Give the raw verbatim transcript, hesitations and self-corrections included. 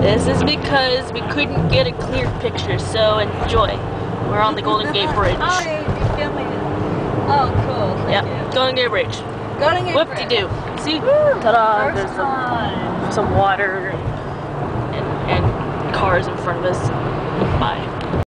This is because we couldn't get a clear picture, so enjoy. We're on the Golden Gate Bridge. Oh, you're filming it. Oh, cool. Thank Yep, you. Golden Gate Bridge. Golden Gate Bridge. Whoop-de-doo. See? Ta-da! First There's some, time. some water and, and cars in front of us. Bye.